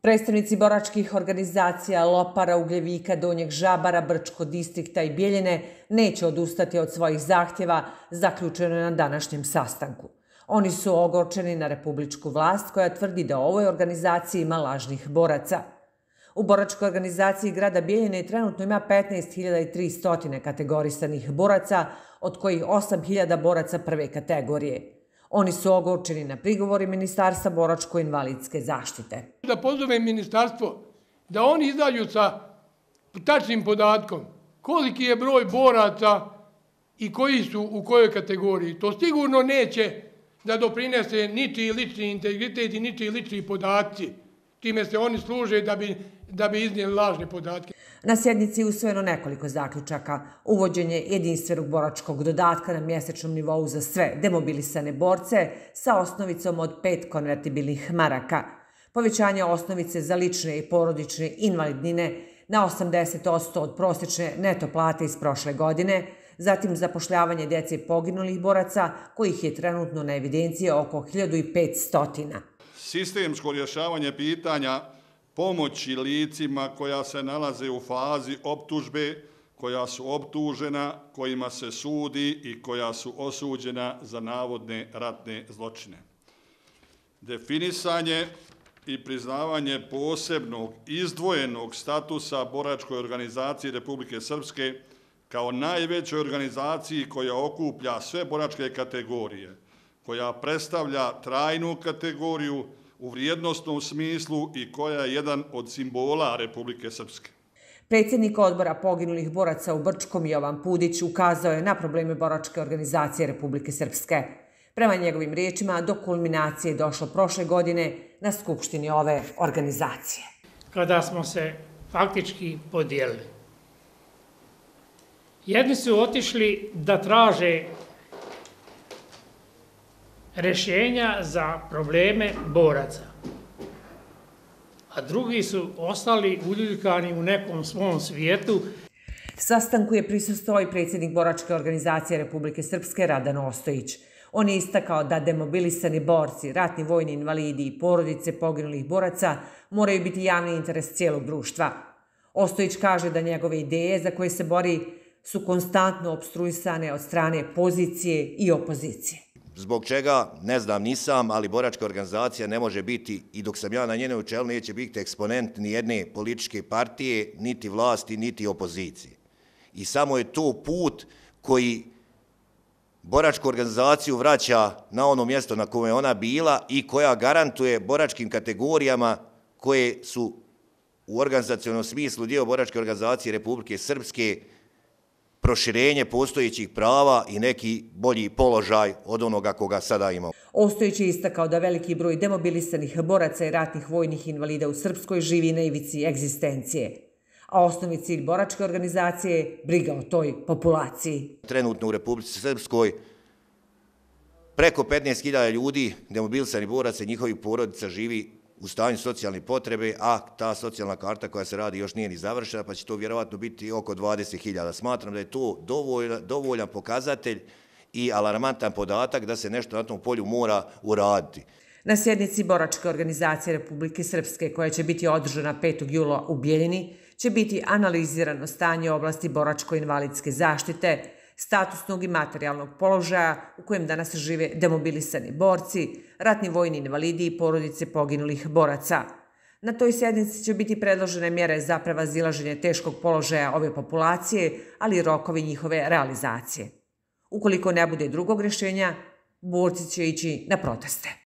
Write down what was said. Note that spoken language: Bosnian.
Predstavnici boračkih organizacija Lopara, Ugljevika, Donjeg Žabara, Brčko distrikta i Bjeljine neće odustati od svojih zahtjeva, zaključeno je na današnjem sastanku. Oni su ogorčeni na republičku vlast koja tvrdi da u ovoj organizaciji ima lažnih boraca. U boračkoj organizaciji grada Bjeljine trenutno ima 15.300 kategorisanih boraca, od kojih 8.000 boraca prve kategorije. Oni su ogorčeni na prigovori Ministarstva boračko-invalidske zaštite. Da pozovem ministarstvo da oni izađu sa tačnim podatkom koliki je broj boraca i koji su u kojoj kategoriji. To sigurno neće da doprinese ničiji lični integritet i ničiji lični podaci. Time se oni služe da bi iznijeli lažne podatke. Na sjednici je usvojeno nekoliko zaključaka. Uvođenje jedinstvenog boračkog dodatka na mjesečnom nivou za sve demobilisane borce sa osnovicom od 5 konvertibilnih maraka. Povećanje osnovice za lične i porodične invalidnine na 80% od prosječne neto plate iz prošle godine, zatim zapošljavanje djece poginulih boraca, kojih je trenutno na evidenciji oko 1500. Sistemsko rješavanje pitanja pomoći licima koja se nalaze u fazi optužbe, koja su optužena, kojima se sudi i koja su osuđena za navodne ratne zločine. Definisanje i priznavanje posebnog izdvojenog statusa boračkoj organizaciji Republike Srpske kao najvećoj organizaciji koja okuplja sve boračke kategorije, koja predstavlja trajnu kategoriju u vrijednostnom smislu i koja je jedan od simbola Republike Srpske. Predsjednik odbora poginulih boraca u Brčkom Jovan Pudić ukazao je na probleme boračke organizacije Republike Srpske. Prema njegovim riječima, do kulminacije je došlo prošle godine na skupštini ove organizacije. Kada smo se faktički podijelili. Jedni su otišli da traže rješenja za probleme boraca, a drugi su ostali uljuljkani u nekom svom svijetu. Sastanku je prisustvovao i predsjednik boračke organizacije Republike Srpske Radan Ostojić. On je istakao da demobilisani borci, ratni vojni invalidi i porodice poginulih boraca moraju biti javni interes cijelog društva. Ostojić kaže da njegove ideje za koje se bori su konstantno opstruisane od strane pozicije i opozicije. Zbog čega, ne znam, nisam, ali boračka organizacija ne može biti, i dok sam ja na njenoj čelu, neće biti eksponent ni jedne političke partije, niti vlasti, niti opozicije. I samo je to put koji boračku organizaciju vraća na ono mjesto na kojem je ona bila i koja garantuje boračkim kategorijama koje su u organizacionom smislu dio boračke organizacije Republike Srpske proširenje postojećih prava i neki bolji položaj od onoga koga sada imamo. Ostojić je istakao da veliki broj demobilisanih boraca i ratnih vojnih invalida u Srpskoj živi na ivici egzistencije, a osnovni cilj boračke organizacije je briga o toj populaciji. Trenutno u Republici Srpskoj preko 15.000 ljudi, demobilisanih boraca i njihovih porodica živi u stanju socijalne potrebe, a ta socijalna karta koja se radi još nije ni završena, pa će to vjerovatno biti oko 20.000. Smatram da je to dovoljan pokazatelj i alarmantan podatak da se nešto na tom polju mora uraditi. Na sjednici boračke organizacije Republike Srpske, koja će biti održana 5. jula u Bjeljini, će biti analizirano stanje oblasti boračko-invalidske zaštite, statusnog i materijalnog položaja u kojem danas žive demobilisani borci, ratni vojni invalidi i porodice poginulih boraca. Na toj sjednici će biti predložene mjere za prevazilaženje teškog položaja ove populacije, ali i rokovi njihove realizacije. Ukoliko ne bude drugog rješenja, borci će ići na proteste.